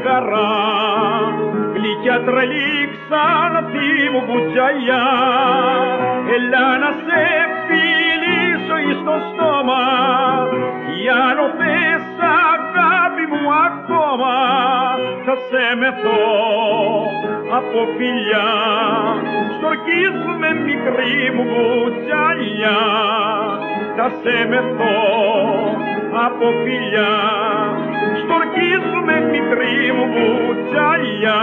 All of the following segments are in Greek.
χαρά, γλυκιά τρελή ξανθή μου κουτσαλιά, έλα να σε φιλήσω εις το στόμα, κι άλλο θες αγάπη μου ακόμα, θα σε μεθώ από φιλιά, στορκίζουμε μικρή μου κουτσαλιά, θα σε μεθώ από φιλιά, στορκίζουμε μικρή μου κουτσαλιά.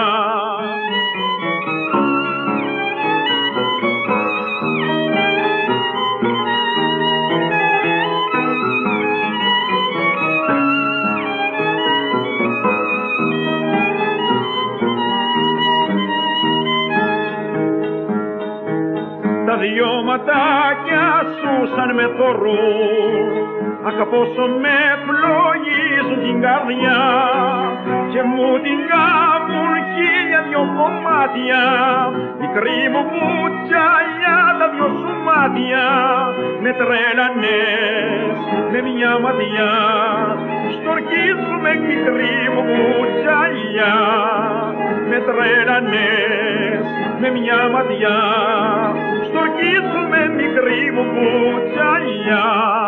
Τα δυο ματάκια σου σαν με θωρούν, αχ πόσο με φλογίζουν την καρδιά και μου την κάβουν χίλια δυο κομμάτια, μικρή μου κουτσαλιά τα δυο σου μάτια με τρέλανες με μια ματιά, στορκίζουμε μικρή μου κουτσαλιά, με τρέλανες με μια ματιά, στορκίζουμε μικρή μου κουτσαλιά.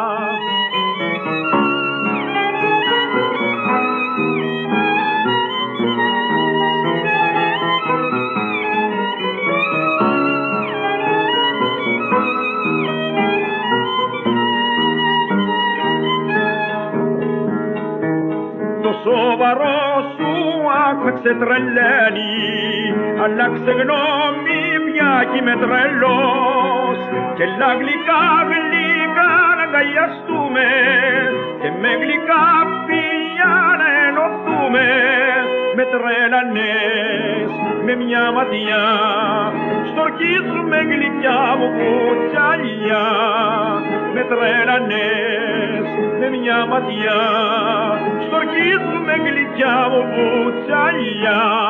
Το σοβαρό σου αχ με ξετρελαίνει, αλλάξε γνώμη πια κι είμαι τρελός, και έλα γλυκά γλυκά να αγκαλιαστούμε και με γλυκά φιλιά να ενωθούμε, με τρέλανες με μια ματιά, στορκίζουμε γλυκιά μου κουτσαλιά, με τρέλανες με μια ματιά, στορκίζουμε γλυκιά μου κουτσαλιά.